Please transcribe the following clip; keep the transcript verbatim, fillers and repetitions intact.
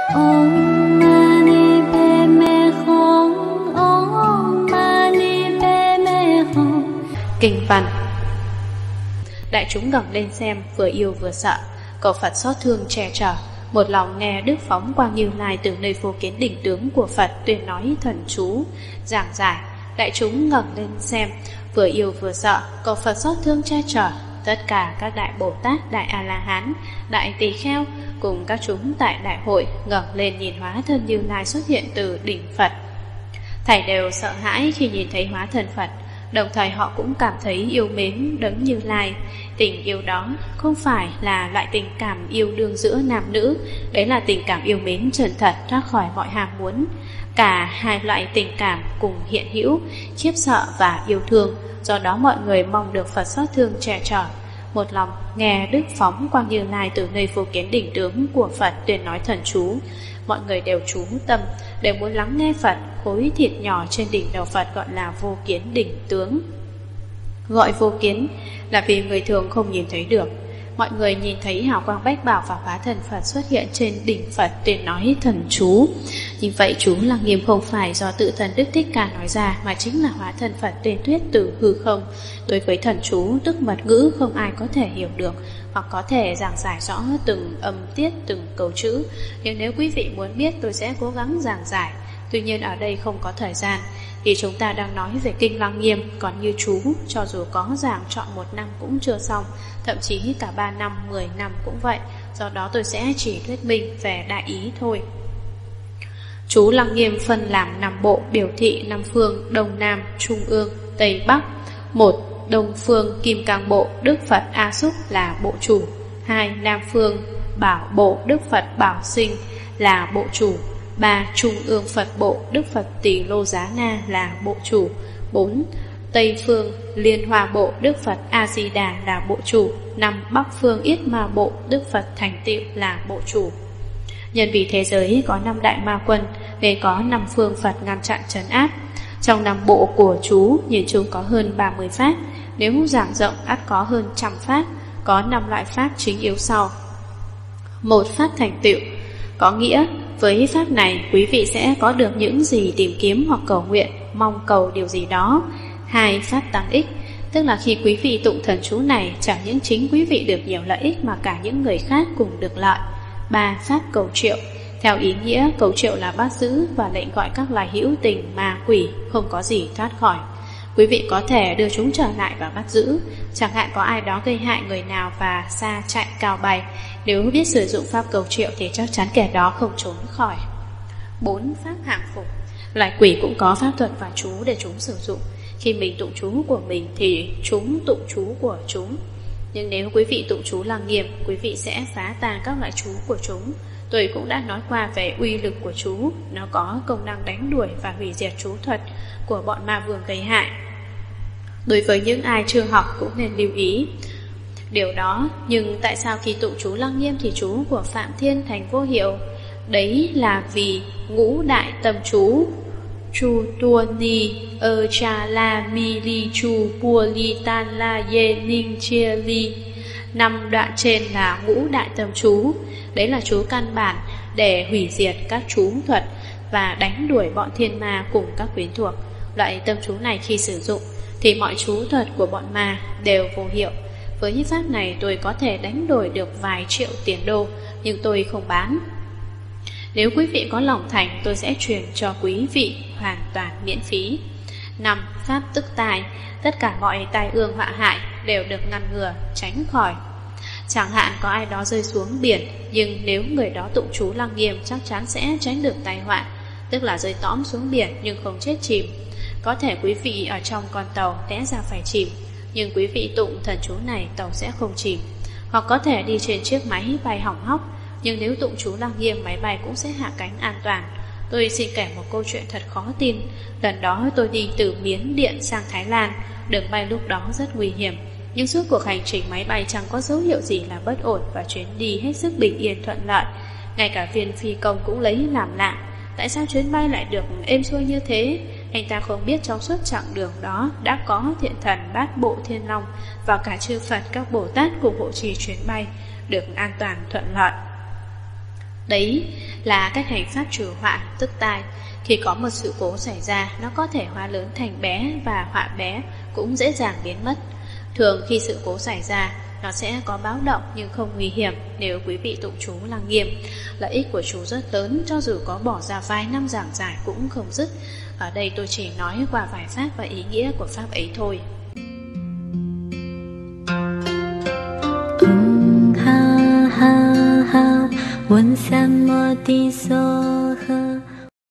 Om Mani Padme Hum, Om Mani Padme Hum. Kinh văn. Đại chúng ngẩng lên xem, vừa yêu vừa sợ. Cầu Phật xót thương che chở, một lòng nghe Đức Phóng Quang Như Lai từ nơi vô kiến đỉnh tướng của Phật tuyên nói thần chú, giảng giải. Đại chúng ngẩng lên xem, vừa yêu vừa sợ, cầu Phật xót thương che chở. Tất cả các đại Bồ Tát, đại A-la-hán, đại Tỳ Kheo cùng các chúng tại đại hội ngẩng lên nhìn hóa thân Như Lai xuất hiện từ đỉnh Phật. Thảy đều sợ hãi khi nhìn thấy hóa thân Phật, đồng thời họ cũng cảm thấy yêu mến đấng Như Lai. Tình yêu đó không phải là loại tình cảm yêu đương giữa nam nữ, đấy là tình cảm yêu mến chân thật thoát khỏi mọi ham muốn. Cả hai loại tình cảm cùng hiện hữu, khiếp sợ và yêu thương. Do đó mọi người mong được Phật xót thương che chở, một lòng nghe Đức Phóng Quang Như Lai từ nơi vô kiến đỉnh tướng của Phật tuyên nói thần chú. Mọi người đều chú tâm, đều muốn lắng nghe Phật. Khối thịt nhỏ trên đỉnh đầu Phật gọi là vô kiến đỉnh tướng. Gọi vô kiến là vì người thường không nhìn thấy được. Mọi người nhìn thấy hào quang bách bảo và hóa thân Phật xuất hiện trên đỉnh Phật tuyên nói thần chú. Như vậy chú Lăng Nghiêm không phải do tự thân Đức Thích Ca nói ra, mà chính là hóa thân Phật tuyên thuyết từ hư không. Đối với thần chú tức mật ngữ không ai có thể hiểu được, hoặc có thể giảng giải rõ từng âm tiết, từng câu chữ. Nhưng nếu quý vị muốn biết, tôi sẽ cố gắng giảng giải. Tuy nhiên ở đây không có thời gian, vì chúng ta đang nói về Kinh Lăng Nghiêm. Còn như chú, cho dù có giảng trọn một năm cũng chưa xong, thậm chí cả ba năm, mười năm cũng vậy. Do đó tôi sẽ chỉ thuyết minh về đại ý thôi. Chú Lăng Nghiêm phân làm năm bộ, biểu thị năm phương Đông Nam, Trung ương, Tây Bắc. Một, Đông phương Kim Cang Bộ, Đức Phật A Xúc là bộ chủ. Hai, Nam phương Bảo Bộ, Đức Phật Bảo Sinh là bộ chủ. Ba, Trung ương Phật Bộ, Đức Phật Tỳ Lô Giá Na là bộ chủ. Bốn, Tây phương Liên Hoa Bộ, Đức Phật A Di Đà là bộ chủ. Năm, Bắc phương Yết Ma Bộ, Đức Phật Thành Tựu là bộ chủ. Nhân vì thế giới có năm đại ma quân, nên có năm phương Phật ngăn chặn trấn áp. Trong năm bộ của chú, nhìn chung có hơn ba mươi pháp. Nếu giảng rộng ắt có hơn trăm pháp. Có năm loại pháp chính yếu sau. Một, pháp thành tựu. Có nghĩa với pháp này quý vị sẽ có được những gì tìm kiếm hoặc cầu nguyện, mong cầu điều gì đó. Hai, pháp tăng ích. Tức là khi quý vị tụng thần chú này, chẳng những chính quý vị được nhiều lợi ích mà cả những người khác cùng được lợi. Ba, pháp cầu triệu. Theo ý nghĩa, cầu triệu là bắt giữ và lệnh gọi các loài hữu tình, ma quỷ, không có gì thoát khỏi. Quý vị có thể đưa chúng trở lại và bắt giữ. Chẳng hạn có ai đó gây hại người nào và xa chạy cao bay, nếu biết sử dụng pháp cầu triệu thì chắc chắn kẻ đó không trốn khỏi. Bốn, pháp hàng phục. Loài quỷ cũng có pháp thuật và chú để chúng sử dụng. Khi mình tụng chú của mình thì chúng tụng chú của chúng. Nhưng nếu quý vị tụng chú Lăng Nghiêm, quý vị sẽ phá tan các loại chú của chúng. Tôi cũng đã nói qua về uy lực của chú. Nó có công năng đánh đuổi và hủy diệt chú thuật của bọn ma vương gây hại. Đối với những ai chưa học cũng nên lưu ý điều đó. Nhưng tại sao khi tụng chú Lăng Nghiêm thì chú của Phạm Thiên thành vô hiệu? Đấy là vì ngũ đại tâm chú Chu tua ni ơ cha la mi li chu pua li tan la ye ninh chia li. Năm đoạn trên là ngũ đại tâm chú. Đấy là chú căn bản để hủy diệt các chú thuật và đánh đuổi bọn thiên ma cùng các quyến thuộc. Loại tâm chú này khi sử dụng thì mọi chú thuật của bọn ma đều vô hiệu. Với những pháp này tôi có thể đánh đổi được vài triệu tiền đô, nhưng tôi không bán. Nếu quý vị có lòng thành, tôi sẽ truyền cho quý vị hoàn toàn miễn phí. Năm, pháp tức tài. Tất cả mọi tai ương họa hại đều được ngăn ngừa, tránh khỏi. Chẳng hạn có ai đó rơi xuống biển, nhưng nếu người đó tụng chú Lăng Nghiêm chắc chắn sẽ tránh được tai họa. Tức là rơi tõm xuống biển nhưng không chết chìm. Có thể quý vị ở trong con tàu té ra phải chìm, nhưng quý vị tụng thần chú này tàu sẽ không chìm. Hoặc có thể đi trên chiếc máy bay hỏng hóc, nhưng nếu tụng chú Lăng Nghiêm máy bay cũng sẽ hạ cánh an toàn. Tôi xin kể một câu chuyện thật khó tin. Lần đó tôi đi từ Miến Điện sang Thái Lan. Đường bay lúc đó rất nguy hiểm, nhưng suốt cuộc hành trình máy bay chẳng có dấu hiệu gì là bất ổn và chuyến đi hết sức bình yên thuận lợi. Ngay cả viên phi công cũng lấy làm lạ. Tại sao chuyến bay lại được êm xuôi như thế? Anh ta không biết trong suốt chặng đường đó đã có thiện thần Bát Bộ Thiên Long và cả chư Phật các Bồ Tát cùng hộ trì chuyến bay được an toàn thuận lợi. Đấy là cách hành pháp trừ họa tức tai. Khi có một sự cố xảy ra, nó có thể hóa lớn thành bé và họa bé cũng dễ dàng biến mất. Thường khi sự cố xảy ra, nó sẽ có báo động nhưng không nguy hiểm nếu quý vị tụng chú lăng nghiêm. Lợi ích của chú rất lớn, cho dù có bỏ ra vài năm giảng giải cũng không dứt. Ở đây tôi chỉ nói qua vài pháp và ý nghĩa của pháp ấy thôi. Um, ha, ha, ha, 问三摩地所